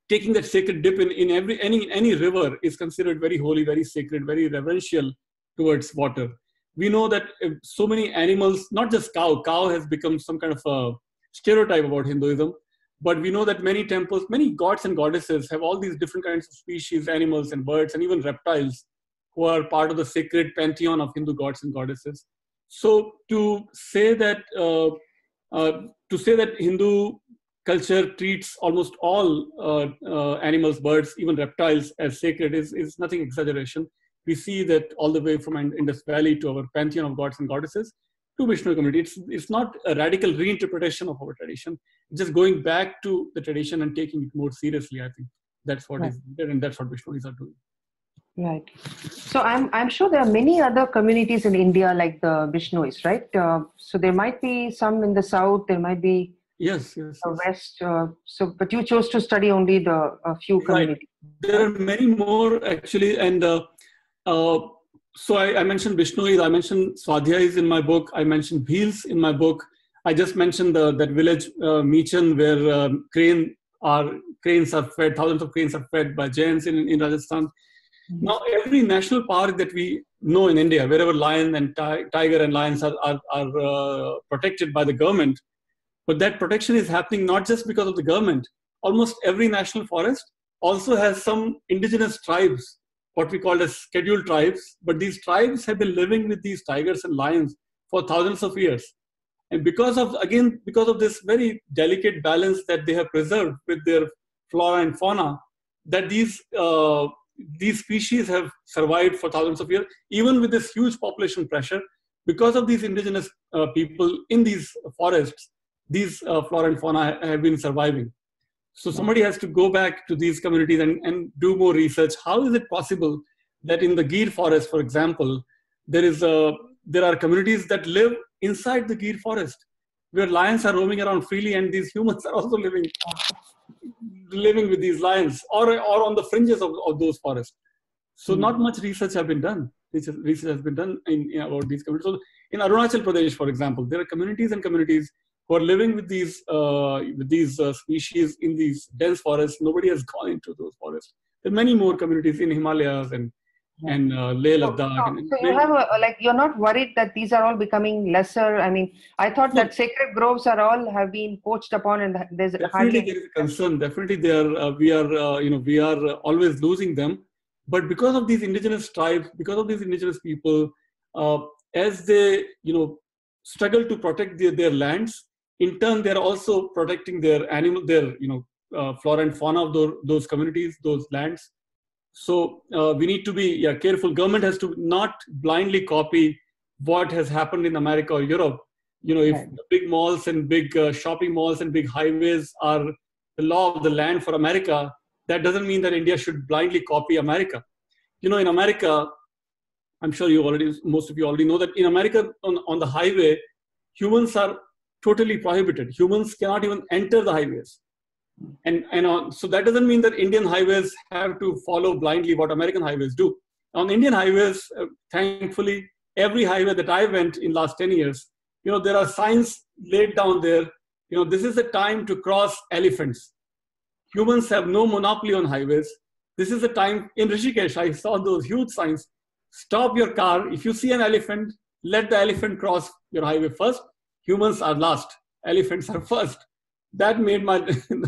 taking that sacred dip in, in every any any river is considered very holy, very sacred, very reverential towards water. We know that so many animals, not just cow, cow has become some kind of a stereotype about Hinduism, but we know that many temples, many gods and goddesses have all these different kinds of species, animals and birds, and even reptiles who are part of the sacred pantheon of Hindu gods and goddesses. So to say that uh, uh, to say that Hindu culture treats almost all uh, uh, animals, birds, even reptiles as sacred is, is nothing exaggeration. We see that all the way from Indus Valley to our pantheon of gods and goddesses to Bishnoi community. It's, it's not a radical reinterpretation of our tradition, it's just going back to the tradition and taking it more seriously. I think that's what right. is there, and that's what Bishnois are doing. Right. So I'm I'm sure there are many other communities in India like the Bishnois, right? Uh, so there might be some in the south, there might be yes, yes, the yes. west. Uh, so, but you chose to study only the a few communities. Right. There are many more actually, and uh, uh, so I, I mentioned Bishnois, I mentioned Swadhyais in my book, I mentioned Bhils in my book. I just mentioned the, that village uh, Michan where um, crane are cranes are fed, thousands of cranes are fed by Jains in, in Rajasthan. Mm-hmm. Now, every national park that we know in India, wherever lion and ti tiger and lions are, are, are uh, protected by the government, but that protection is happening not just because of the government. Almost every national forest also has some indigenous tribes, what we call as scheduled tribes, but these tribes have been living with these tigers and lions for thousands of years. And because of, again, because of this very delicate balance that they have preserved with their flora and fauna, that these, uh, these species have survived for thousands of years, even with this huge population pressure, because of these indigenous uh, people in these forests, these uh, flora and fauna have been surviving. So somebody has to go back to these communities and, and do more research. How is it possible that in the Gir forest, for example, there is a, there are communities that live inside the Gir forest, where lions are roaming around freely, and these humans are also living, living with these lions, or, or on the fringes of, of those forests. So mm-hmm. not much research has been done. Research has been done in, in about these communities. So in Arunachal Pradesh, for example, there are communities and communities who are living with these uh, with these uh, species in these dense forests. Nobody has gone into those forests. There are many more communities in Himalayas and and uh, Leh so, Ladakh. So, and so you have a, like you're not worried that these are all becoming lesser. I mean, I thought no. that sacred groves are all have been poached upon, and there's definitely hardly there is a concern. Definitely, they are. Uh, we are. Uh, you know, we are always losing them. But because of these indigenous tribes, because of these indigenous people, uh, as they you know struggle to protect their, their lands, in turn they are also protecting their animal, their you know uh, flora and fauna of those, those communities, those lands. So uh, we need to be yeah, careful. Government has to not blindly copy what has happened in America or Europe. You know, if right. big malls and big uh, shopping malls and big highways are the law of the land for America, that doesn't mean that India should blindly copy America. You know, in America, I'm sure you already, most of you already know that in America on, on the highway, humans are totally prohibited. Humans cannot even enter the highways. And, and uh, so that doesn't mean that Indian highways have to follow blindly what American highways do. On Indian highways, uh, thankfully, every highway that I went in last ten years, you know, there are signs laid down there. You know, this is the time to cross elephants. Humans have no monopoly on highways. This is the time. In Rishikesh, I saw those huge signs. Stop your car. If you see an elephant, let the elephant cross your highway first. Humans are last. Elephants are first. That made my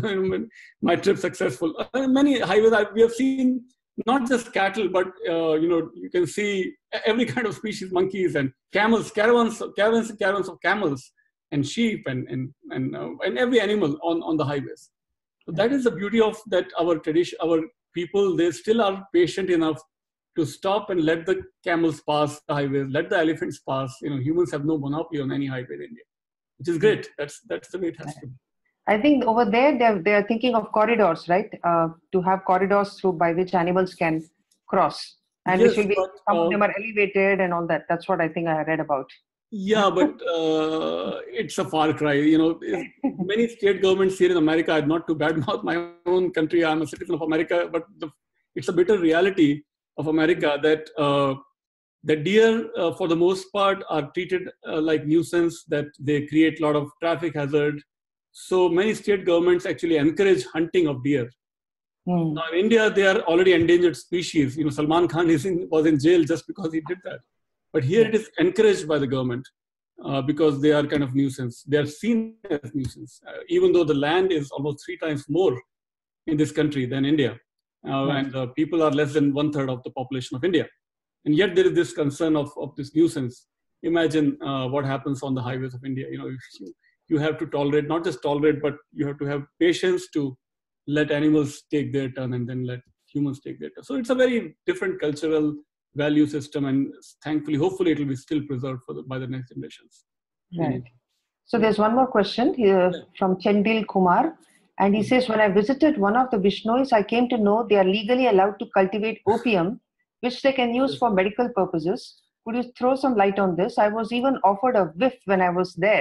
my trip successful. Uh, many highways I, we have seen, not just cattle, but uh, you know, you can see every kind of species: monkeys and camels, caravans, caravans and caravans of camels, and sheep, and and and uh, and every animal on on the highways. So that is the beauty of that. Our tradition, our people, they still are patient enough to stop and let the camels pass the highways, let the elephants pass. You know, humans have no monopoly on any highway in India, which is great. That's that's the way it has to be. I think over there they're they're thinking of corridors, right? Uh, to have corridors through by which animals can cross, and yes, which will be but, some uh, of them are elevated and all that. That's what I think I read about. Yeah, but uh, it's a far cry. You know, many state governments here in America, I'm not to badmouth my own country. I'm a citizen of America, but the, it's a bitter reality of America that uh, the deer, uh, for the most part, are treated uh, like nuisance. That they create a lot of traffic hazard. So many state governments actually encourage hunting of deer. Mm. Now in India, they are already endangered species. You know, Salman Khan is in, was in jail just because he did that. But here it is encouraged by the government uh, because they are kind of nuisance. They are seen as nuisance, uh, even though the land is almost three times more in this country than India. Uh, Right. And uh, people are less than one third of the population of India. And yet there is this concern of, of this nuisance. Imagine uh, what happens on the highways of India. You know, if you, you have to tolerate, not just tolerate, but you have to have patience to let animals take their turn and then let humans take their turn. So it's a very different cultural value system, and thankfully, hopefully, it will be still preserved for the, by the next generations. Right. So there's one more question here from Chendil Kumar, and he says, when I visited one of the Bishnois, I came to know they are legally allowed to cultivate opium, which they can use for medical purposes. Could you throw some light on this? I was even offered a whiff when I was there.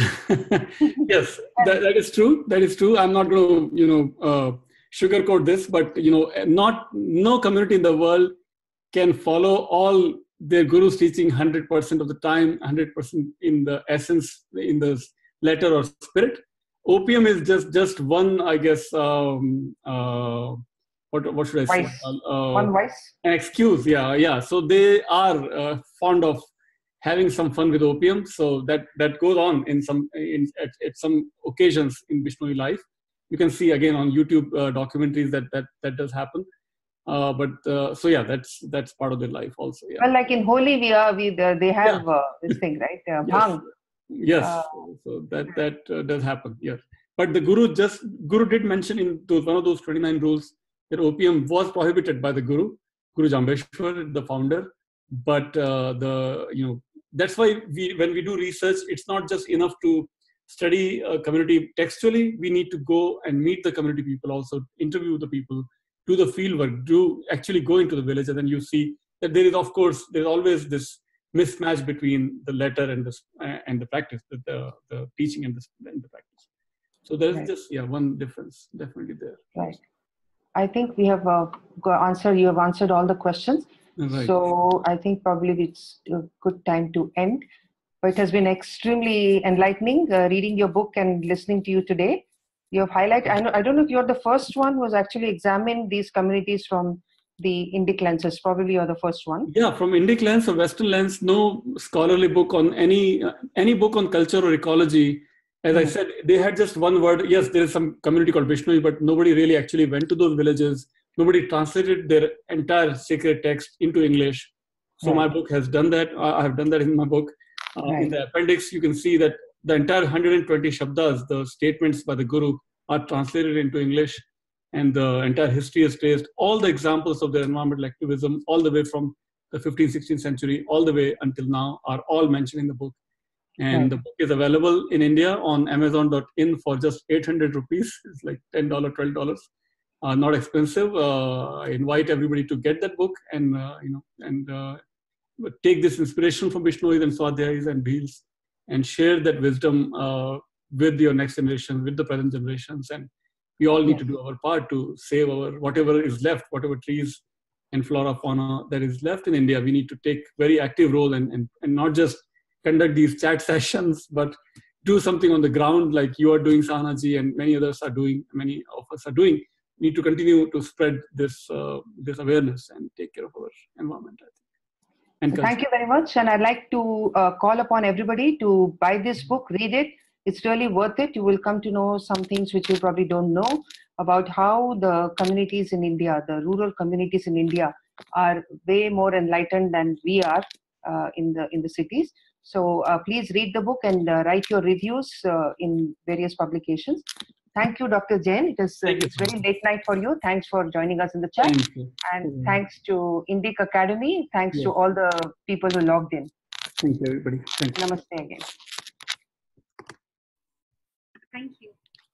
Yes, that, that is true. That is true. I'm not going to, you know, uh, sugarcoat this, but you know, not no community in the world can follow all their guru's teaching one hundred percent of the time, one hundred percent in the essence, in the letter or spirit. Opium is just just one, I guess. Um, uh, what what should I say? Vice. Uh, One vice. An excuse. Yeah, yeah. So they are uh, fond of having some fun with opium. So that that goes on in some in at, at some occasions in Bishnoi life. You can see again on YouTube uh, documentaries that that that does happen. Uh, but uh, so yeah, that's that's part of their life also. Yeah. Well, like in Holi, we are we the, they have Yeah. uh, this thing, right? Uh, Yes. bhang. Yes. Uh, so that that uh, does happen. Yes. But the Guru just Guru did mention in those, one of those twenty-nine rules that opium was prohibited by the Guru, Guru Jambeshwar, the founder. But uh, the you know that's why we when we do research, it's not just enough to study a community textually. We need to go and meet the community people, also interview the people, do the field work, do actually go into the village, and then you see that there is, of course, there's always this mismatch between the letter and the uh, and the practice, the the, the teaching and the, and the practice. So there's Right. just yeah one difference definitely there. Right. I think we have uh, answered. You have answered all the questions. Right. So I think probably it's a good time to end. But it has been extremely enlightening uh, reading your book and listening to you today. You have highlighted. I know. I don't know if you're the first one who has actually examined these communities from the Indic lenses. Probably you're the first one. Yeah, from Indic lens or Western lens, no scholarly book on any uh, any book on culture or ecology. As I said, they had just one word. Yes, there is some community called Bishnoi, but nobody really actually went to those villages. Nobody translated their entire sacred text into English. So Right. my book has done that. I have done that in my book. Uh, Right. In the appendix, you can see that the entire one hundred twenty shabdas, the statements by the Guru, are translated into English, and the entire history is traced. All the examples of their environmental activism, all the way from the fifteenth, sixteenth century, all the way until now, are all mentioned in the book. And Right. the book is available in India on amazon dot in for just eight hundred rupees. It's like ten dollars, twelve dollars. Uh, not expensive. Uh, I invite everybody to get that book and, uh, you know, and uh, take this inspiration from Bishnois and Swadhyayis and Bhils and share that wisdom uh, with your next generation, with the present generations. And we all need Yes. to do our part to save our, whatever is left, whatever trees and flora, fauna that is left in India. We need to take very active role and, and, and not just conduct these chat sessions, but do something on the ground like you are doing, Sahanaji, and many others are doing, many of us are doing. We need to continue to spread this uh, this awareness and take care of our environment, I think. And So thank you very much. And I'd like to uh, call upon everybody to buy this book, read it. It's really worth it. You will come to know some things which you probably don't know about how the communities in India, the rural communities in India, are way more enlightened than we are uh, in the in the cities. So uh, please read the book and uh, write your reviews uh, in various publications. Thank you, Doctor Jain. It is uh, Thank you. it's very late night for you. Thanks for joining us in the chat. Thank you. And Mm. thanks to Indic Academy. Thanks to Yes. all the people who logged in. Thank you, everybody. Thank you. Namaste again. Thank you.